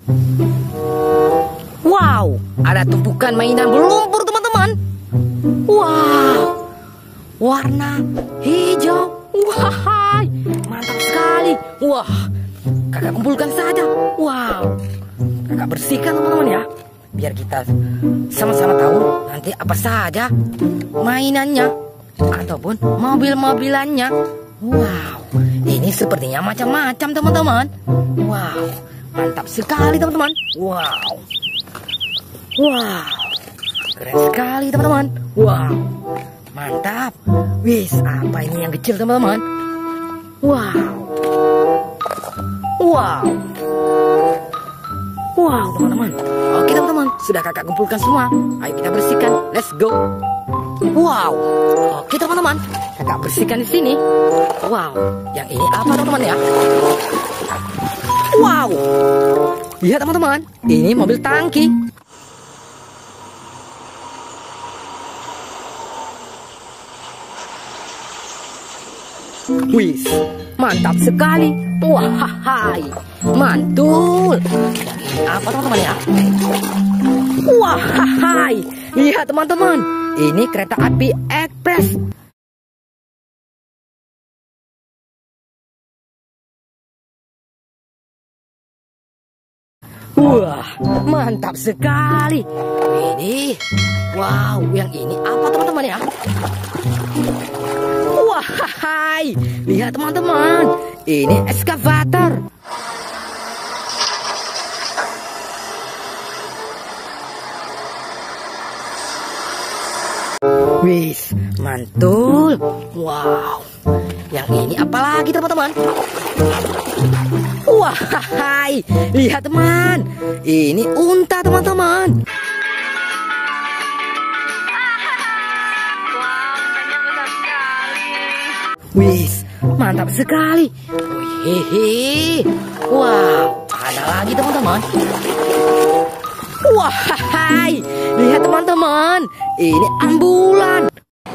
Wow, ada tumpukan mainan berlumpur teman-teman. Wow, warna hijau. Wah, mantap sekali. Wah, kakak kumpulkan saja. Wow, kakak bersihkan teman-teman ya, biar kita sama-sama tahu nanti apa saja mainannya ataupun mobil-mobilannya. Wow, ini sepertinya macam-macam teman-teman. Wow, mantap sekali teman-teman. Wow, wow, keren sekali teman-teman. Wow, mantap. Wis, apa ini yang kecil teman-teman? Wow, wow, wow teman-teman. Oke teman-teman, sudah kakak kumpulkan semua. Ayo kita bersihkan. Let's go. Wow, oke teman-teman, kakak bersihkan di sini. Wow, yang ini apa teman-teman ya? Wow, lihat teman-teman, ini mobil tangki. Wis, mantap sekali. Wahai, mantul. Yang ini apa teman-teman ya? Wahai, lihat teman-teman, ini kereta api ekspres. Wah, mantap sekali. Ini, wow, yang ini apa teman-teman ya? Wahai, lihat teman-teman, ini eskavator. Wis, mantul. Wow, yang ini apa lagi teman-teman? Wahai, lihat teman, ini unta teman-teman. Wis, mantap sekali. Hehehe. Wow, ada lagi teman-teman. Wahai, lihat teman-teman, ini ambulan.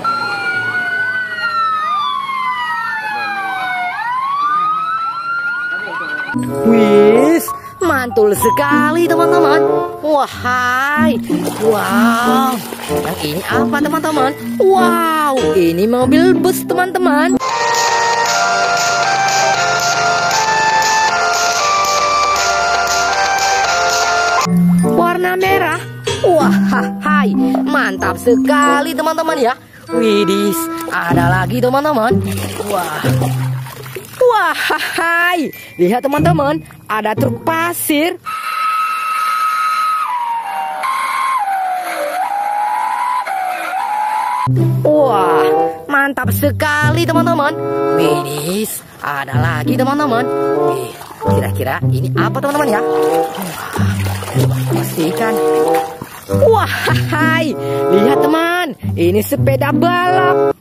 Wis, mantul sekali teman-teman. Wahai, wow, yang ini apa teman-teman? Wow, ini mobil bus teman-teman. Warna merah. Wahai, mantap sekali teman-teman ya. Widis, ada lagi teman-teman. Wah, wahai, lihat teman-teman, ada truk pasir. Wah, mantap sekali teman-teman. Widis, ada lagi teman-teman. Kira-kira ini apa teman-teman ya? Pastikan. Wahai, lihat teman, ini sepeda balap.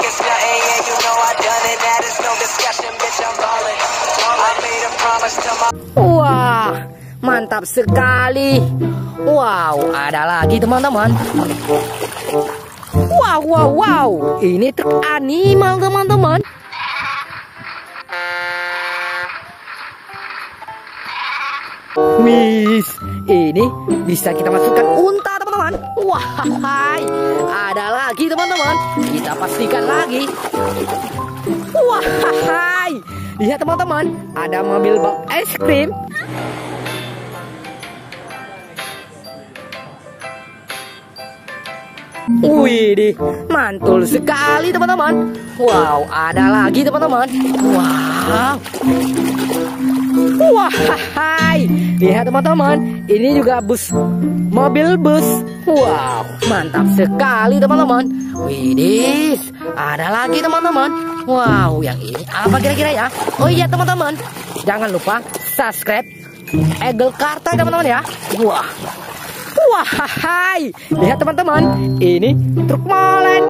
Wah, mantap sekali. Wow, ada lagi teman-teman. Wow, wow, wow, ini truk animal teman-teman. Wis, ini bisa kita masukkan unta teman-teman. Wahai, ada lagi teman-teman. Kita pastikan lagi. Wahai, lihat teman-teman, ada mobil bak es krim. Widih, mantul sekali teman-teman. Wow, ada lagi teman-teman. Wow. Wahai, lihat teman-teman, ini juga bus, mobil bus. Wow, mantap sekali teman-teman. Widih, ada lagi teman-teman. Wow, yang ini apa kira-kira ya? Oh iya teman-teman, jangan lupa subscribe Egel Karta teman-teman ya. Wah, wahai, lihat teman-teman, ini truk molen.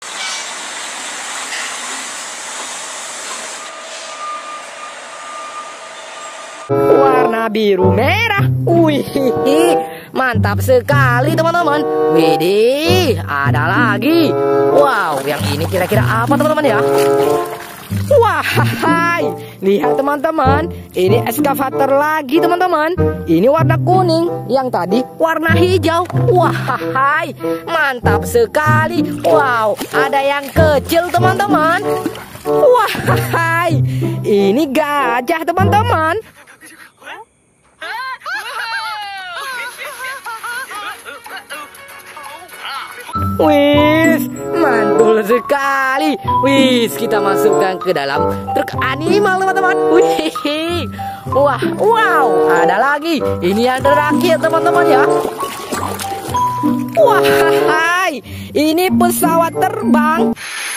Warna biru merah. Wih, mantap sekali teman-teman. Widih, ada lagi. Wow, yang ini kira-kira apa teman-teman ya? Wah, lihat teman-teman, ini eskavator lagi teman-teman. Ini warna kuning, yang tadi warna hijau. Wah, mantap sekali. Wow, ada yang kecil teman-teman. Wah, ini gajah teman-teman. Wis, mantul sekali. Wis, kita masukkan ke dalam truk animal teman-teman. Wih, wow, ada lagi. Ini yang terakhir teman-teman ya. Wah, ini pesawat terbang.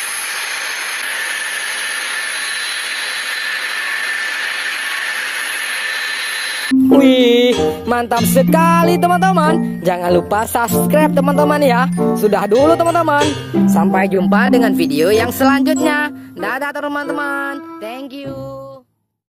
Wih, mantap sekali teman-teman. Jangan lupa subscribe teman-teman ya. Sudah dulu teman-teman. Sampai jumpa dengan video yang selanjutnya. Dadah teman-teman. Thank you.